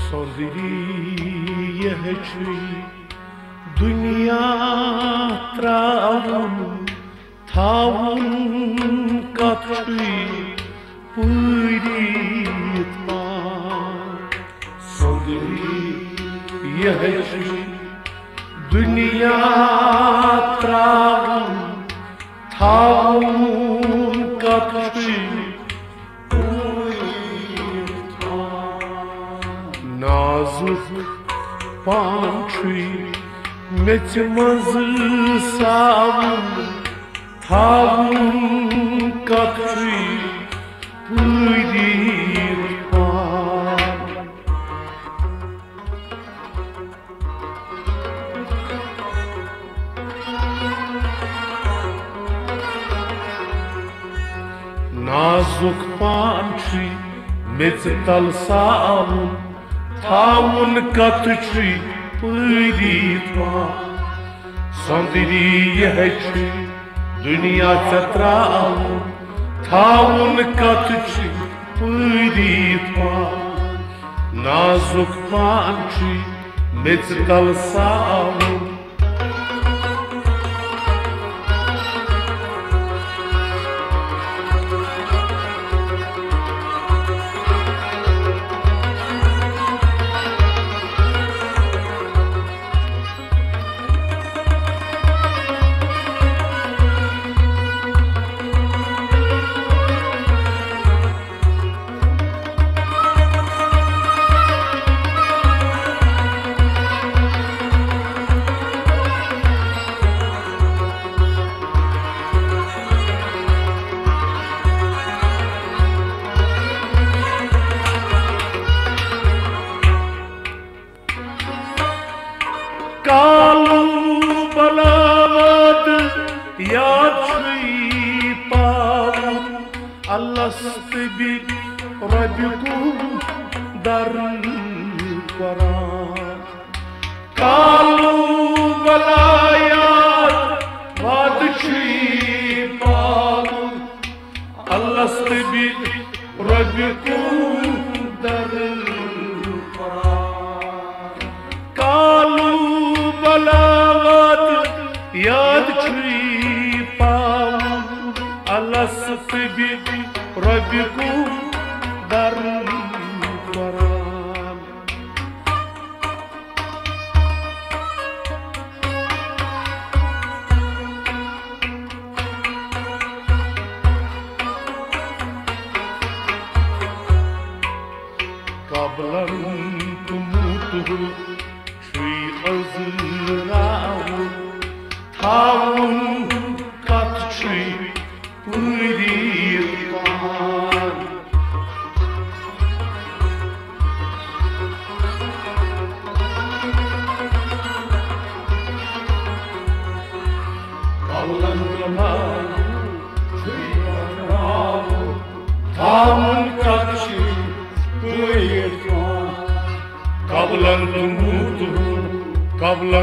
Sondiri yehçi dünya travun tavun katçı pıyritma Sondiri yehçi dünya travun tavun katçı Nazık pançı meçmazı savun tavun katçı pıydirpan Nazık pançı meçtal savun Tavun katçı pıyritma Sondiri yehçi dünya travun Tavun katçı pıyritma Nazuk pançı meçtal savun Kalu balavad yatri pavun Allast bi rabbikum darul Quran Kalu balayat vadchi pavun Allast bi rabbikum darul Quran Kalu balavad yad chri pavun Allast bi rabbikum darul Quran Kablan tumutu Azraun tavun katçı pıyritman Kavlandılar Azraun tavun katçı pıyritman Kavlan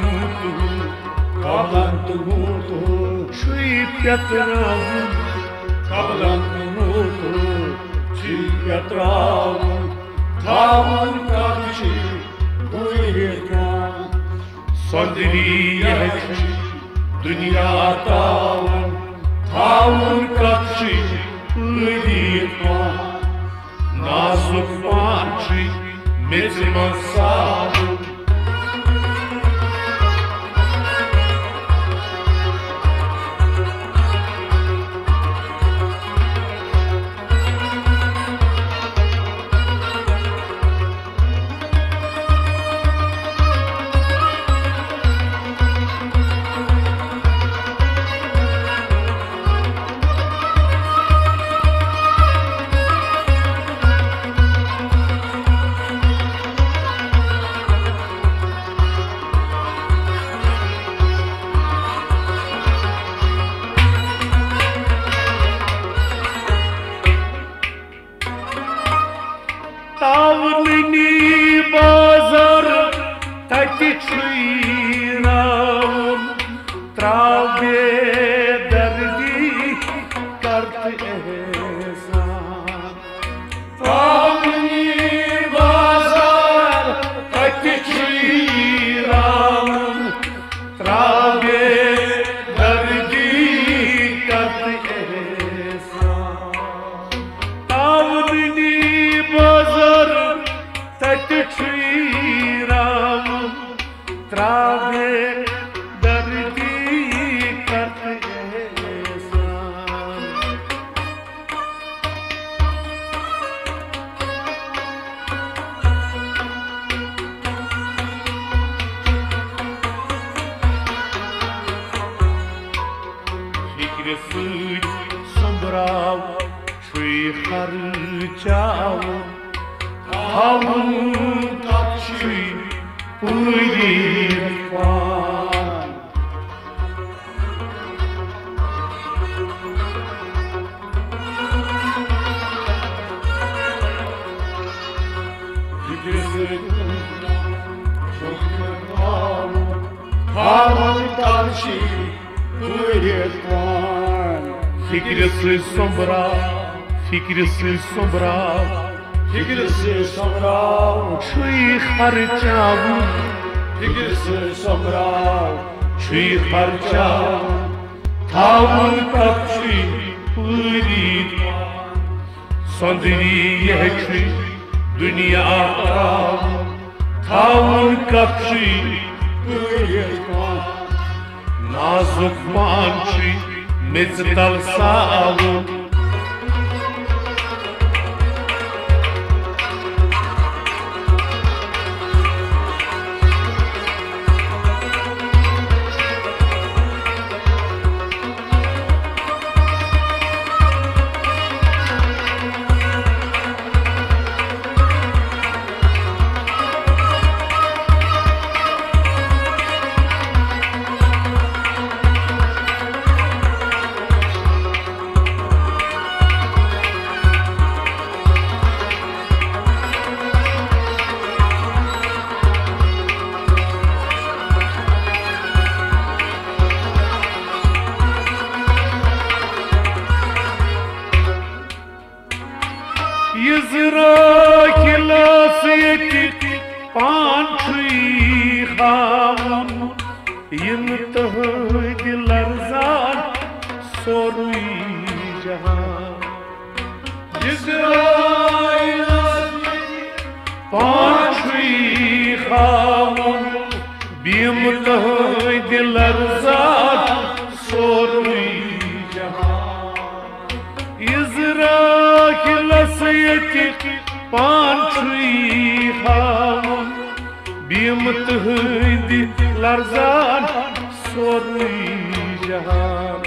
tumutu Çiğ yatravun Kavlan tumutu Çiğ yatravun Tavun katçı pıyritman Sondiri yehçi dünya tavun Tavun katçı pıyritman Nazuk pançı meçmaz savun Tavlini bazar takiçiram Travbe derdi kart ezan Tavlini bazar Shri Ram trave dardi karte ehsan. Fikri suç sombrav Shri harchav Havun kapşi uydir fan. Havun kapşi uydir fan. Fikrisi sombra, fikrisi sombra. Fikrisi sombrav, Shri harchav, fikrisi sombrav, Shri harchav, Havun kapşi uydir fan. Sondri yekri dünya aram, Havun kapşi uydir fan. Nazuk manchi meztal savun. Yizra kilasiyeti pançı havun Yimtahı dilarzan soruy jahan. Yizra kilasiyeti pançı havun Bimtahı dilarzan soruy jahan. Yizra kilasiyeti pançı havun Bimtahı larzan soruy jahan.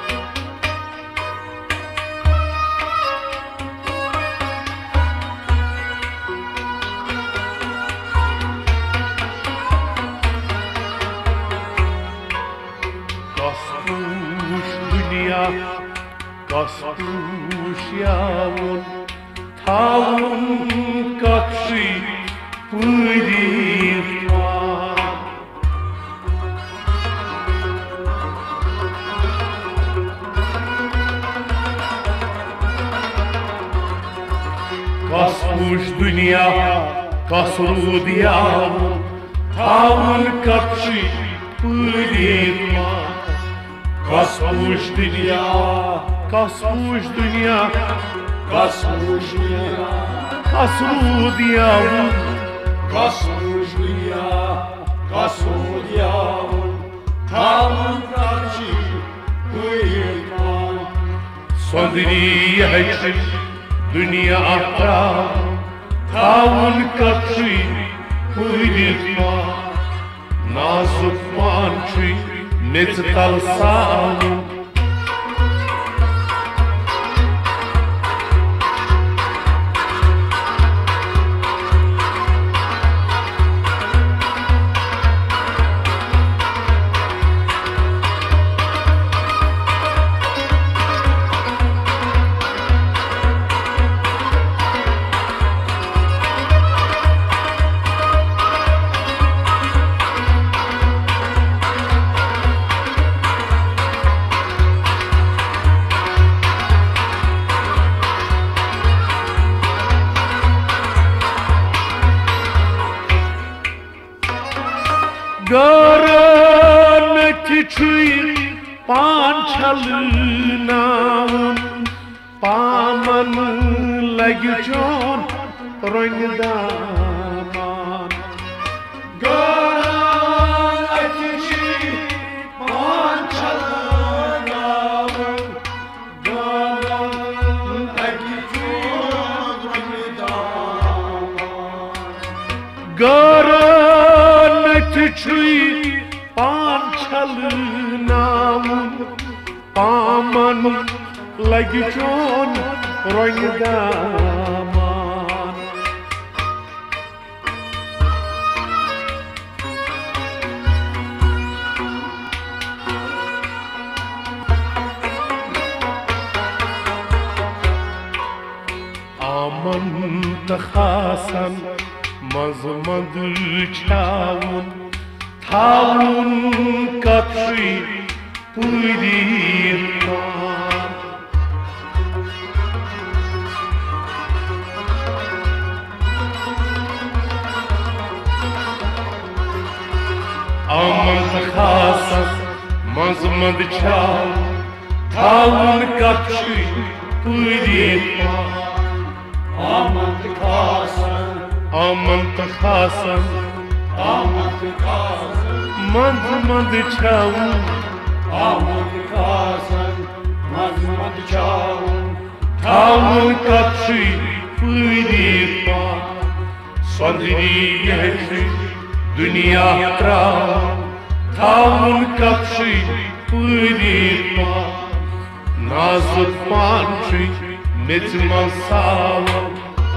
Kaspuş dünya, kaspuş yavun, Havun kapşi uydir fan. Kaspuş dünya, kasrud yavun, Havun kapşi uydir fan. Kaspuş dünya, kaspuş dünya, kaspuş dünya, kasrud yavun, kaspuş dünya, kasrud yavun, Havun kapşi uydir fan. Sondri yekri dünya aram, Havun kapşi uydir fan. Nazuk mançı meztal savun. Garaneti çuy pançalınavun Paman lagi chon rangdama garanet çuy pançalınavun aman lagiçon roindaman aman takhasan mazmadı çavun tavun kapşi puydirman aman takhasan mazmadı çavun tavun kapşi puydirman aman takhasan mazmad çavun tavun kapşi puydirman sondiriyeşi dünya kram tavun kapşi puydirman nazık mançı meçman sağlam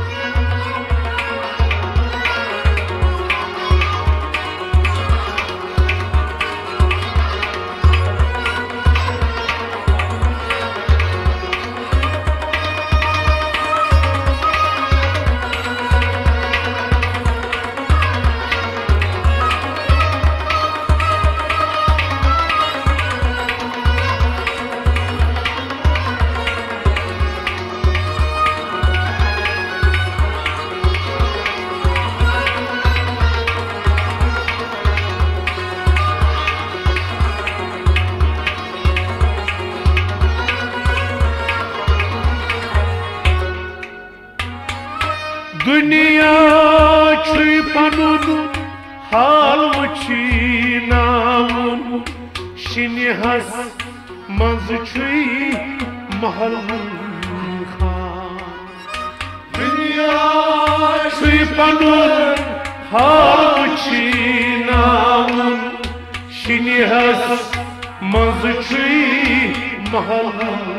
Dünya çuy panun hal vçinavun şini has maz çuy mahal khan Dünya çuy panun hal vçinavun şini has maz çuy mahal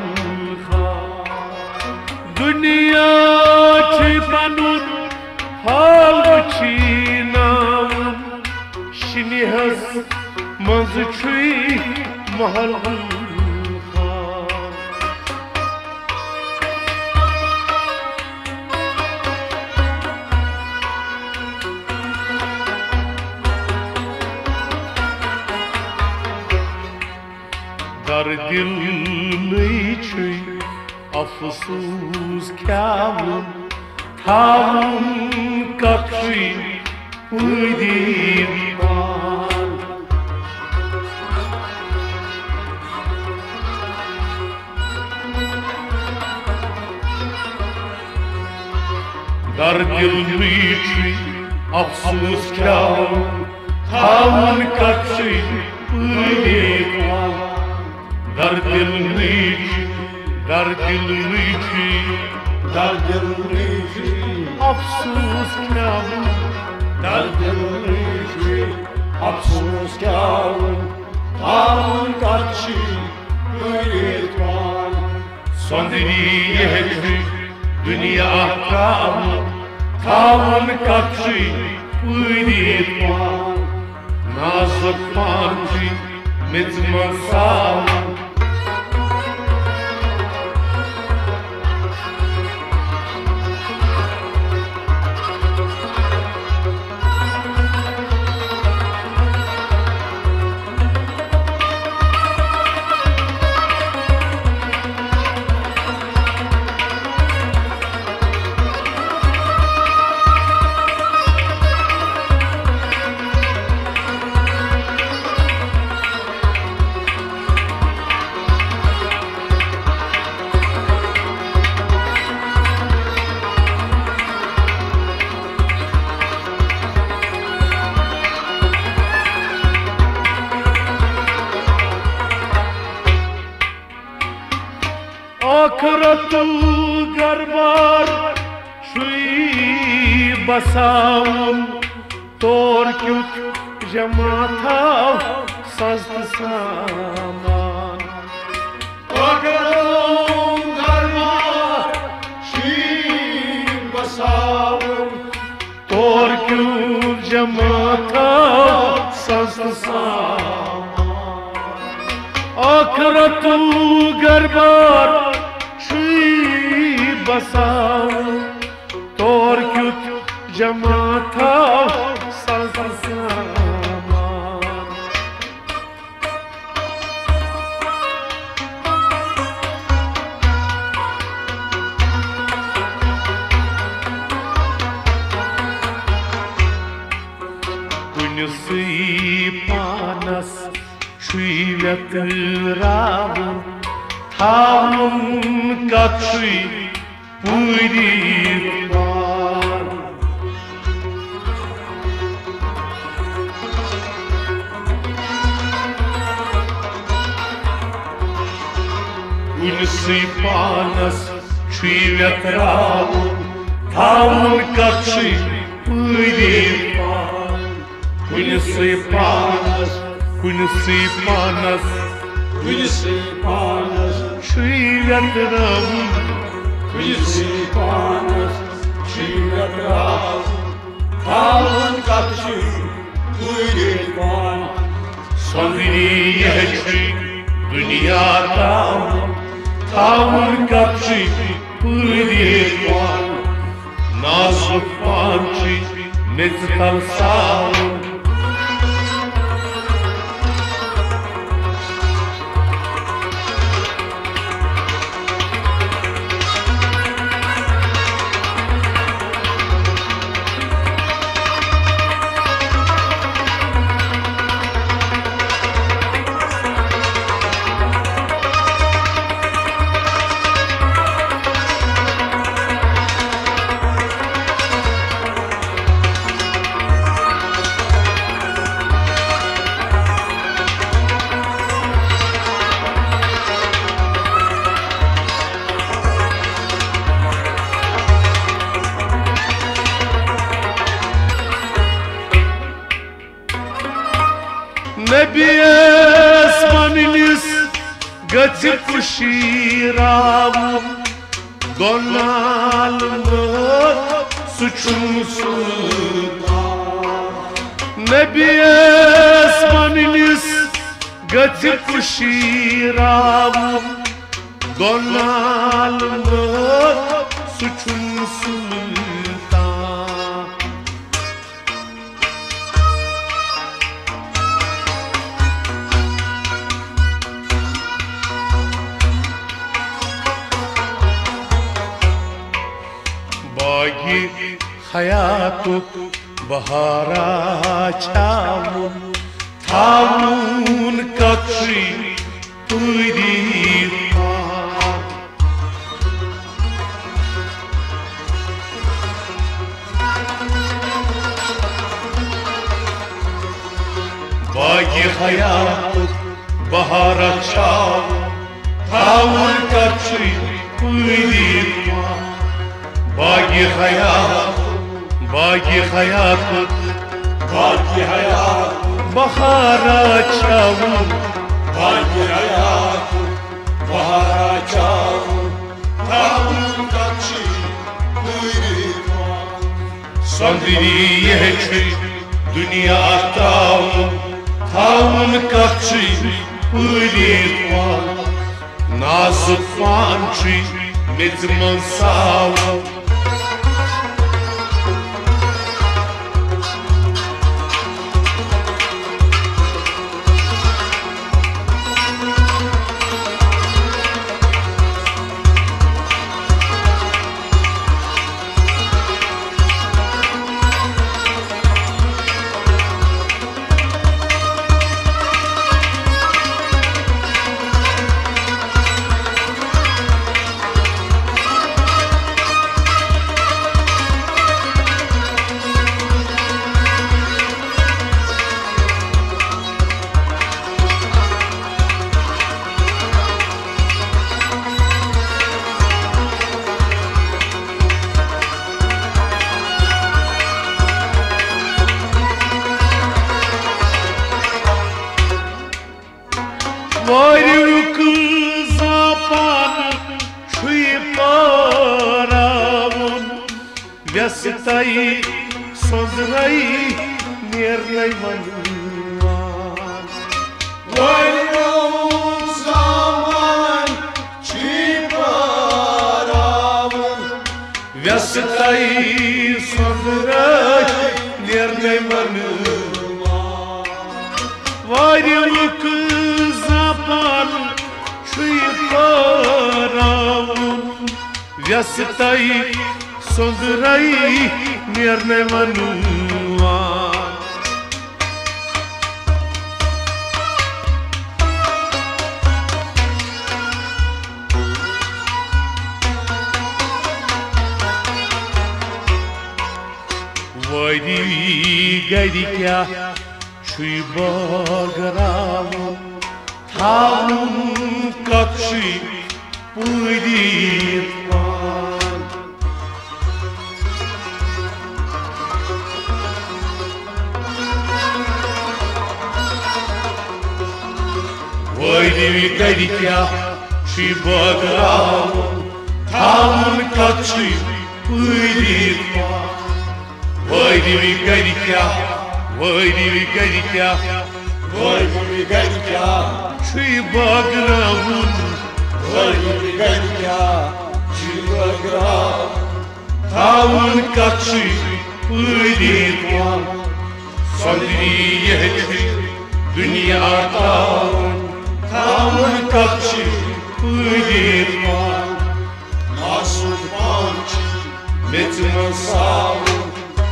Dünya çipanun hal çinavun şini has mazı çuy mahal dar dil çuy afsuz kâvun tavun kapşi puydirman dar dilçi afsuz kâvun tavun kapşi puydirman dar dilçi afsus kâvun afsus kâvun tavun kapşi puydirman sondiriyeşi dünya kram tavun kapşi puydirman nazık pançı meçman sağlam Akratu garbar şuy basavun Torkyut Jamatav Sazdı saman Bakalım darma şiir basarım Torkyut Jamatav Sazdı saman Akratu garbar şiir basav Torkyut Jamatav Sazdı saman Panas şuyvet ravu Tavun katşuy puyri var Panas şuyvet ravu Tavun katşuy puyri var Kunisi panas, şuyvet ravu Kunisi panas, şivet ravu Tavun katşuy puyri var Sondiriye dünyada Tavun katşuy puyri var Nazlı pançı mezkal sağım Nebi esmaniniz gatip şiravu Donalımı suçumsuda Nebi esmaniniz gatip şiravu Donalımı suçumsuda Bagi hayatuk bahara çavun Tavun katşi puyri var Bagi hayatuk bahara çavun Tavun katşi puyri var Bagi hayat, Bagi hayat, bahara çavun bagi hayat, bahara çavun Tavun kaçı buyurma Sondiriye dünya tavun Tavun kaçı buyurma Nazı pançı mezman savun Vyastai sondrai nernai manuan Vayron zaman çiparavun Vyastai sondrai nernai manuan Variluk zaman çiparavun Vyastai sondrai nernai manuan Vaydi gaydikia çuy bagaravun Tavun kakşı puydirpan Vaydi gaydikia çuy bagaravun Tavun kakşı puydirpan Vaydi gaydikia Vaydi gaydikia Vaydi gaydikia çuy bagaravun Vaydi gaydikia çuy bagaravun Tavun kakşı puydirpan Sondriyeti dünya tavun Tavun kakşı puydirpan Nasıl pançı Metman savun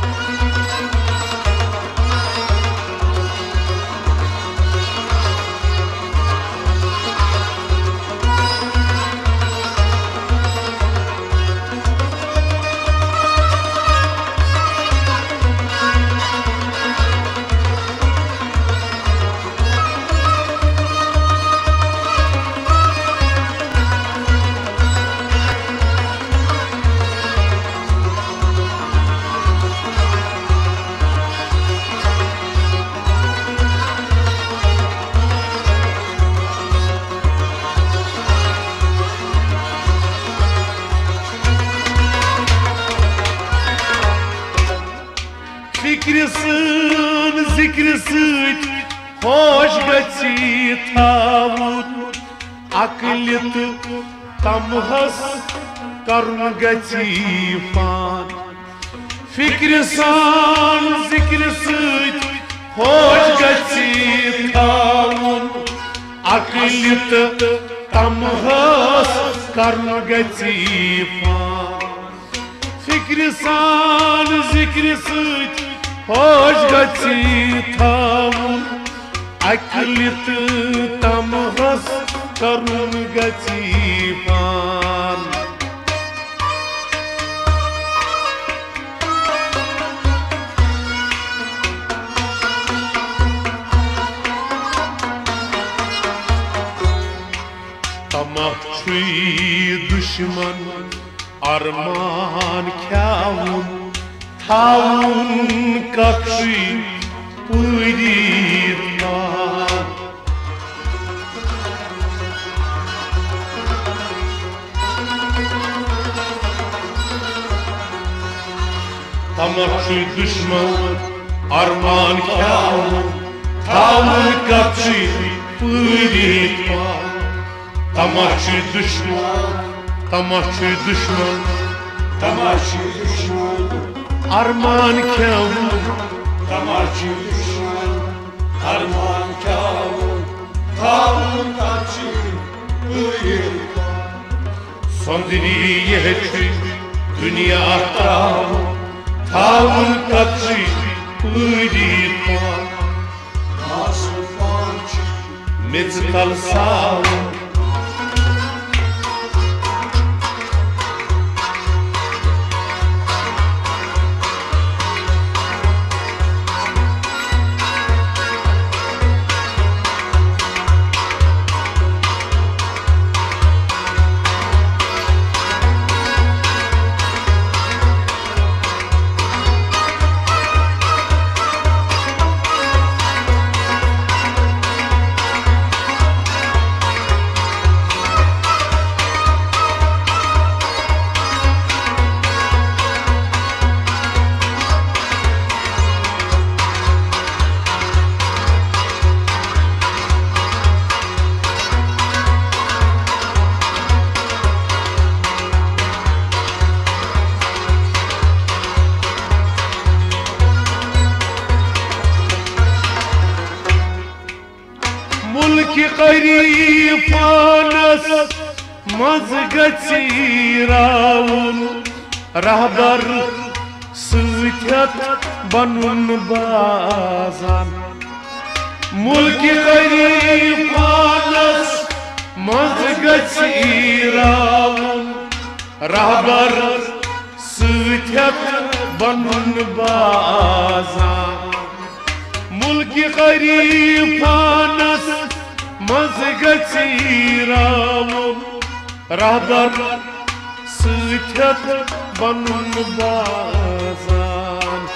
Fikrisin, zikrisin, hoş gati tavut Aklit tamhas karun gati fan Fikrisin, zikrisin, hoş gati tavut Aklit tamhas karun gati fan Fikrisin, zikrisin hoş gati tavun Aklit tamhas karun gati fan Tamahçı düşman arman kavun Tavun kakşı puydirpan Tamahçı düşman arman kavun Tavun kakşı puydirpan Tamahçı düşman Tamahçı düşman Tamahçı düşman Arman kavun Tamahçı düşman Arman kavun Tavun kakşı puydirpan Sondriyeti dünya tavun Tavun kakşı puydirpan Nasıl pançı Metztal savun मुल्की गरीबानस मज गीराउन रहबर सत बनुन बाजान मुल्की गरीबानस मज गीराउन रहबर सत बनुन बाजान मुल्की गरीबानस मज गीराउन रहबर सत बनुन बाजान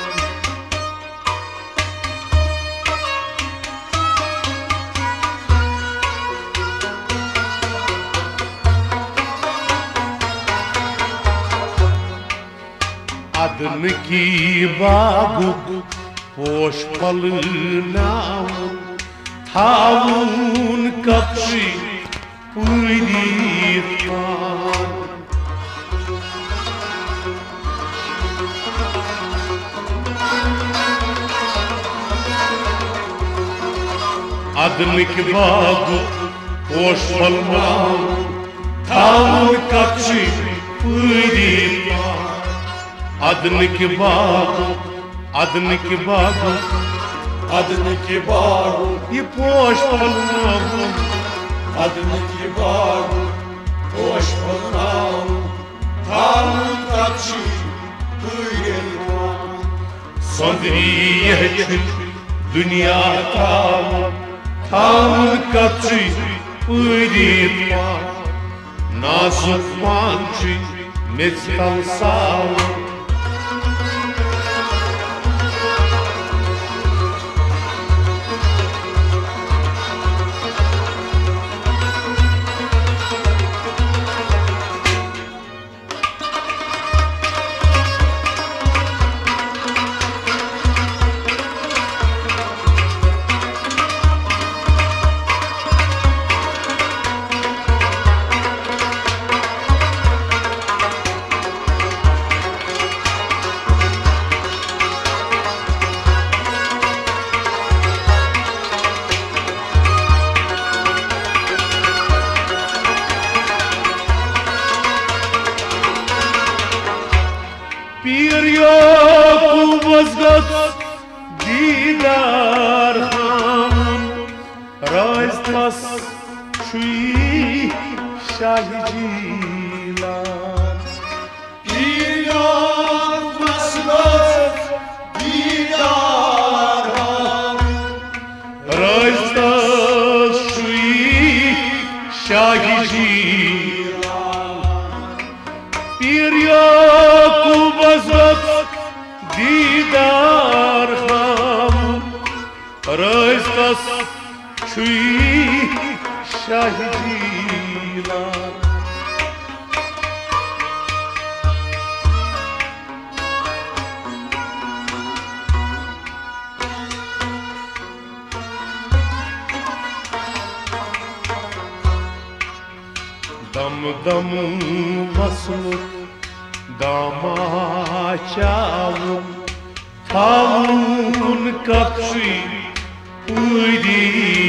अदन की बागुक पोश फलनाउन थाउन कपशी पूरी अदन की बागुक पोश फलनाउन थाउन कपशी पूरी अदन की बागु अदन की बागु अदन की बागु ये पोश फलनाउन अदन की बागु पोश फलनाउन थाउन कपशी पूरी संदरी यह दुनिया थाउन कपशी पूरी नाजुक पांची मिसल सावन पीर याकूबस गत दीदार हम राजतस शुई शाही जीलान पीर याकूबस गत दीदार हम राजतस शुई शाही जीलान पीर याकूबस दीदार हम राजतस शुई शाही जीलान दम दम मसलुक दामाचावुन थाउन कपशी पूरी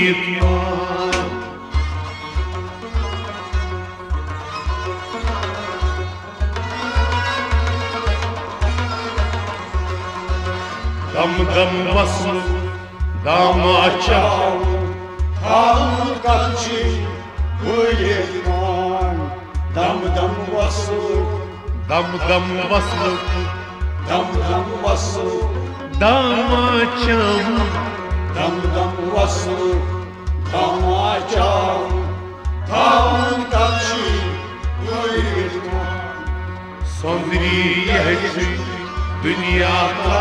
दम दम मसलुक दामाचावुन थाउन कपशी पूरी दम दम वसलुक दम दम वसलुक दम दम वसलुक दामाचावुन दम दम वसलुक दामाचावुन थाउन कपशी पूरी संदरी यह दुनिया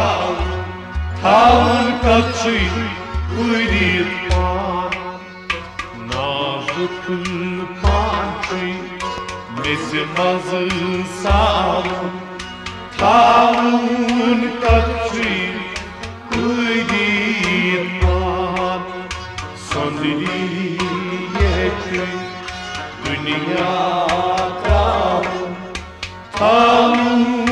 थाउन कपशी पूरी नाजुक पांची मिस मज सावन थाउन कपशी पूरी संदरी यह दुनिया थाउन